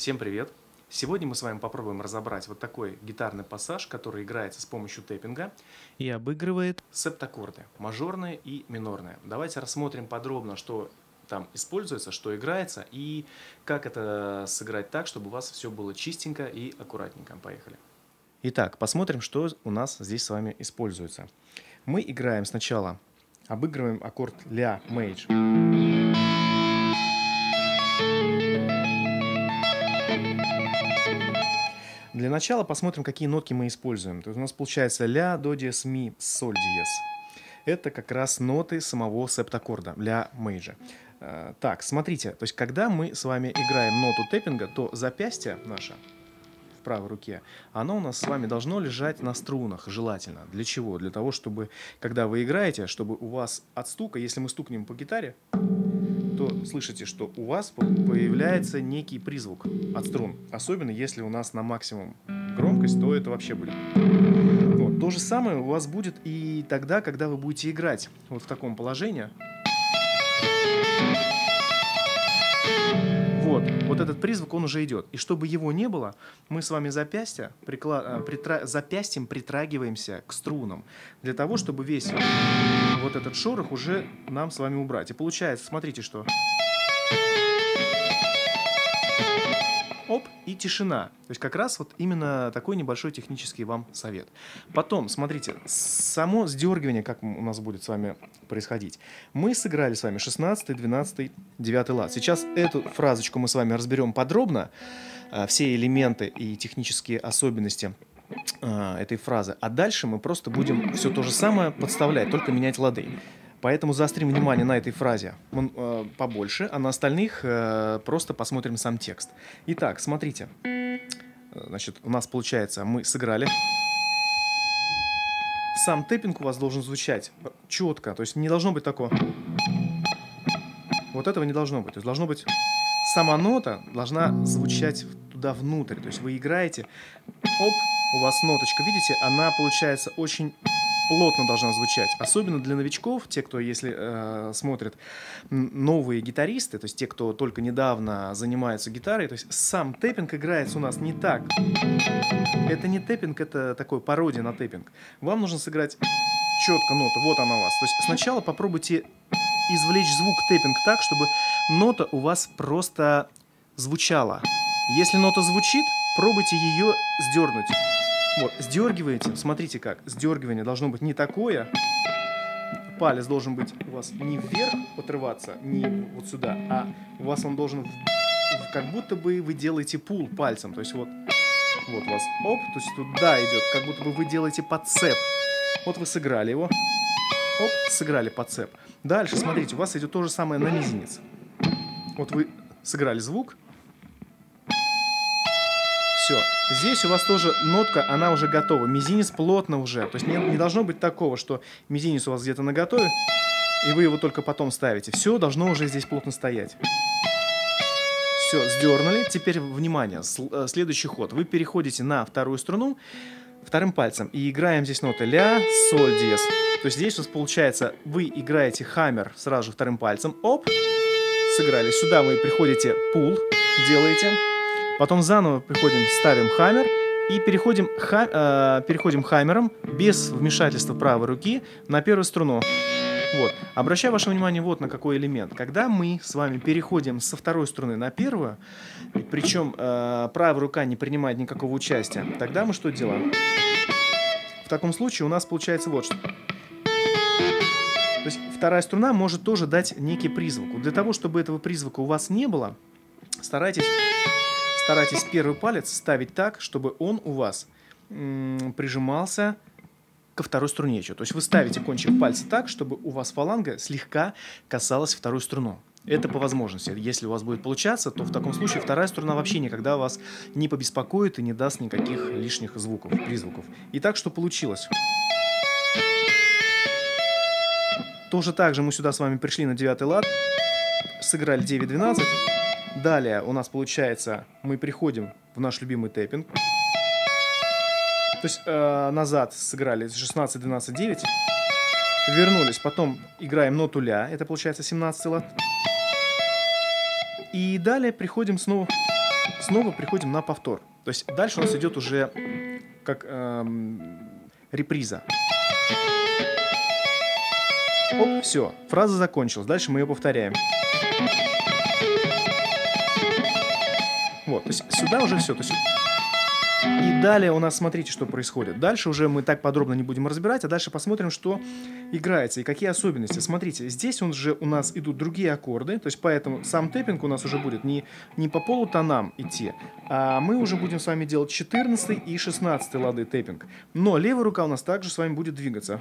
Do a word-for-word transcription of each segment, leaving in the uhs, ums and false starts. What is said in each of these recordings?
Всем привет! Сегодня мы с вами попробуем разобрать вот такой гитарный пассаж, который играется с помощью тэппинга и обыгрывает септаккорды, мажорные и минорные. Давайте рассмотрим подробно, что там используется, что играется и как это сыграть так, чтобы у вас все было чистенько и аккуратненько. Поехали! Итак, посмотрим, что у нас здесь с вами используется. Мы играем сначала, обыгрываем аккорд ля мейдж. Для начала посмотрим, какие нотки мы используем. То есть у нас получается ля, до диез, ми, соль диез. Это как раз ноты самого септаккорда, ля мейджа. Так, смотрите, то есть когда мы с вами играем ноту тэппинга, то запястье наше в правой руке, оно у нас с вами должно лежать на струнах, желательно. Для чего? Для того, чтобы, когда вы играете, чтобы у вас от стука, если мы стукнем по гитаре, то слышите, что у вас появляется некий призвук от струн. Особенно если у нас на максимум громкость, то это вообще будет. Вот. То же самое у вас будет и тогда, когда вы будете играть вот в таком положении. Вот, вот этот призвук, он уже идет. И чтобы его не было, мы с вами запястье, прикла... притра... запястьем притрагиваемся к струнам. Для того, чтобы весь вот этот шорох уже нам с вами убрать. И получается, смотрите, что... Оп, и тишина. То есть как раз вот именно такой небольшой технический вам совет. Потом, смотрите, само сдергивание, как у нас будет с вами происходить. Мы сыграли с вами шестнадцатый, двенадцатый, девятый лад. Сейчас эту фразочку мы с вами разберем подробно, все элементы и технические особенности этой фразы. А дальше мы просто будем все то же самое подставлять, только менять лады. Поэтому заострим внимание на этой фразе э, побольше, а на остальных э, просто посмотрим сам текст. Итак, смотрите. Значит, у нас получается, мы сыграли. Сам тэппинг у вас должен звучать четко, то есть не должно быть такого. Вот этого не должно быть. То есть должно быть... Сама нота должна звучать туда внутрь. То есть вы играете, оп, у вас ноточка, видите, она получается очень... плотно должна звучать. Особенно для новичков, те, кто, если э, смотрят новые гитаристы, то есть те, кто только недавно занимаются гитарой, то есть сам тэппинг играется у нас не так. Это не тэппинг, это такой пародия на тэппинг. Вам нужно сыграть четко ноту, вот она у вас. То есть сначала попробуйте извлечь звук тэппинг так, чтобы нота у вас просто звучала. Если нота звучит, пробуйте ее сдернуть. Вот, сдергиваете, смотрите как, сдергивание должно быть не такое, палец должен быть у вас не вверх отрываться, не вот сюда, а у вас он должен, как будто бы вы делаете пул пальцем, то есть вот, вот у вас, оп, то есть туда идет, как будто бы вы делаете подцеп. Вот вы сыграли его, оп, сыграли подцеп. Дальше, смотрите, у вас идет то же самое на мизинец. Вот вы сыграли звук. Все. Здесь у вас тоже нотка, она уже готова. Мизинец плотно уже. То есть не, не должно быть такого, что мизинец у вас где-то наготове, и вы его только потом ставите. Все должно уже здесь плотно стоять. Все, сдернули. Теперь, внимание, следующий ход. Вы переходите на вторую струну вторым пальцем и играем здесь ноты ля, соль, диез. То есть здесь у вас получается, вы играете хаммер сразу же вторым пальцем. Оп, сыграли. Сюда вы приходите, пул делаете. Потом заново приходим, ставим хаммер и переходим, ха, э, переходим хаммером без вмешательства правой руки на первую струну. Вот. Обращаю ваше внимание вот на какой элемент. Когда мы с вами переходим со второй струны на первую, причем э, правая рука не принимает никакого участия, тогда мы что делаем? В таком случае у нас получается вот что. То есть вторая струна может тоже дать некий призвук. Для того, чтобы этого призвука у вас не было, старайтесь... Старайтесь первый палец ставить так, чтобы он у вас м, прижимался ко второй струне. То есть вы ставите кончик пальца так, чтобы у вас фаланга слегка касалась второй струну. Это по возможности. Если у вас будет получаться, то в таком случае вторая струна вообще никогда вас не побеспокоит и не даст никаких лишних звуков, призвуков. Итак, что получилось? Тоже так же мы сюда с вами пришли на девятый лад, сыграли девять двенадцать. Далее у нас получается, мы приходим в наш любимый тэппинг. То есть э, назад сыграли шестнадцать двенадцать девять. Вернулись, потом играем ноту ля, это получается семнадцатый лад. И далее приходим снова снова приходим на повтор. То есть дальше у нас идет уже как эм, реприза. Оп, все, фраза закончилась. Дальше мы ее повторяем. Вот, то есть сюда уже все. То есть... И далее у нас, смотрите, что происходит. Дальше уже мы так подробно не будем разбирать, а дальше посмотрим, что играется и какие особенности. Смотрите, здесь уже у нас идут другие аккорды, то есть поэтому сам тэппинг у нас уже будет не, не по полутонам идти, а мы уже будем с вами делать четырнадцатый и шестнадцатый лады тэппинг. Но левая рука у нас также с вами будет двигаться.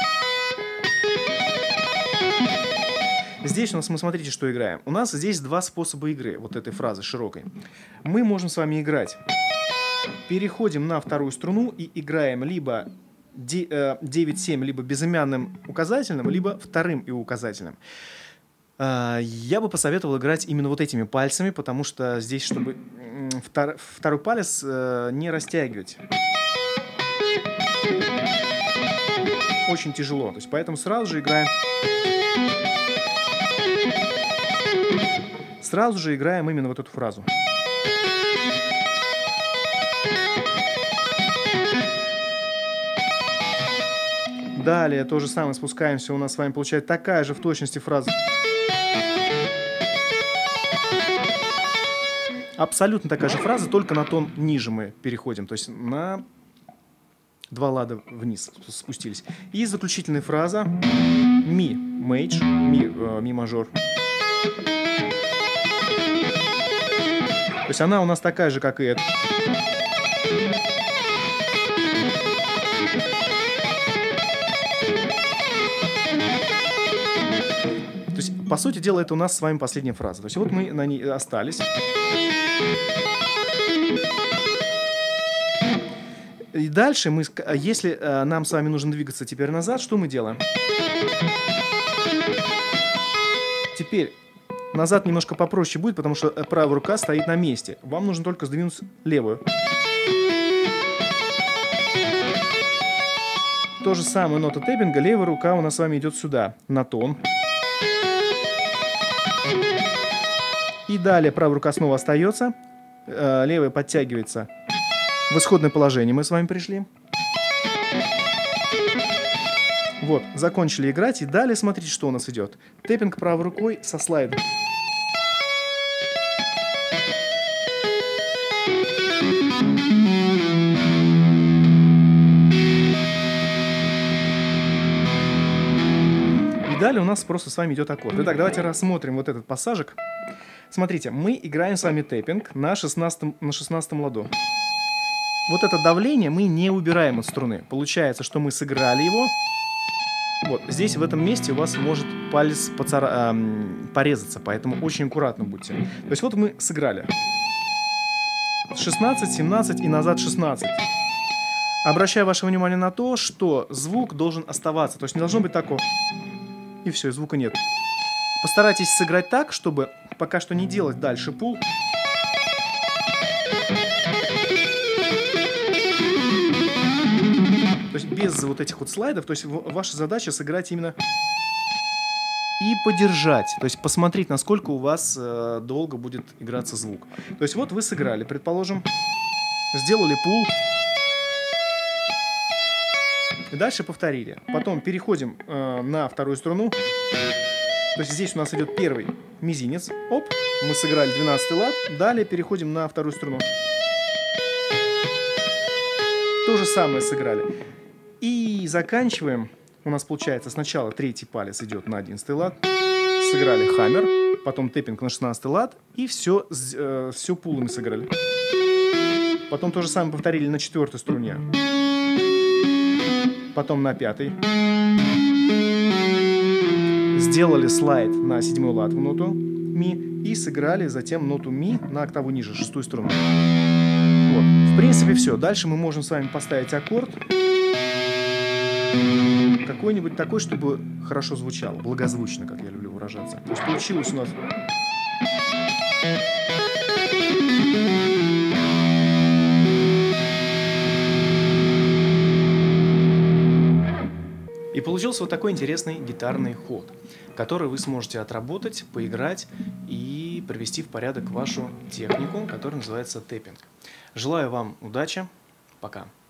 Здесь у нас, мы смотрите, что играем. У нас здесь два способа игры вот этой фразы широкой. Мы можем с вами играть. Переходим на вторую струну и играем либо девять семь, либо безымянным указательным, либо вторым и указательным. Я бы посоветовал играть именно вот этими пальцами, потому что здесь, чтобы втор, второй палец не растягивать. Очень тяжело, то есть поэтому сразу же играем... Сразу же играем именно вот эту фразу. Далее то же самое спускаемся, у нас с вами получается такая же в точности фраза. Абсолютно такая же фраза, только на тон ниже мы переходим, то есть на два лада вниз спустились. И заключительная фраза ми мейдж, ми, э, ми мажор. То есть она у нас такая же, как и эта. То есть, по сути дела, это у нас с вами последняя фраза. То есть вот мы на ней остались. И дальше, мы, если нам с вами нужно двигаться теперь назад, что мы делаем? Теперь назад немножко попроще будет, потому что правая рука стоит на месте. Вам нужно только сдвинуть левую. То же самое нота тэппинга. Левая рука у нас с вами идет сюда, на тон. И далее правая рука снова остается. Левая подтягивается. В исходное положение мы с вами пришли. Вот, закончили играть. И далее смотрите, что у нас идет. Тэппинг правой рукой со слайдом. И далее у нас просто с вами идет аккорд. Итак, давайте рассмотрим вот этот пассажик. Смотрите, мы играем с вами тэппинг на шестнадцатом, на шестнадцатом ладу. Вот это давление мы не убираем от струны. Получается, что мы сыграли его. Вот, здесь, в этом месте, у вас может палец поцара... эм, порезаться, поэтому очень аккуратно будьте. То есть вот мы сыграли. шестнадцать, семнадцать и назад шестнадцать. Обращаю ваше внимание на то, что звук должен оставаться. То есть не должно быть такого. И все, и звука нет. Постарайтесь сыграть так, чтобы пока что не делать дальше пул. То есть без вот этих вот слайдов. То есть ваша задача сыграть именно и подержать. То есть посмотреть, насколько у вас э, долго будет играться звук. То есть вот вы сыграли, предположим, сделали пул. И дальше повторили. Потом переходим э, на вторую струну. То есть здесь у нас идет первый мизинец. Оп, мы сыграли двенадцатый лад. Далее переходим на вторую струну. То же самое сыграли. И заканчиваем. У нас получается сначала третий палец идет на одиннадцатый лад. Сыграли хаммер. Потом тэппинг на шестнадцатый лад. И все, э, все пулами сыграли. Потом то же самое повторили на четвертой струне. Потом на пятой. Сделали слайд на седьмой лад в ноту ми. И сыграли затем ноту ми на октаву ниже, шестую струну. Вот. В принципе, все. Дальше мы можем с вами поставить аккорд. Какой-нибудь такой, чтобы хорошо звучало. Благозвучно, как я люблю выражаться. То есть получилось у нас... И получился вот такой интересный гитарный ход, который вы сможете отработать, поиграть и привести в порядок вашу технику, которая называется тэппинг. Желаю вам удачи. Пока.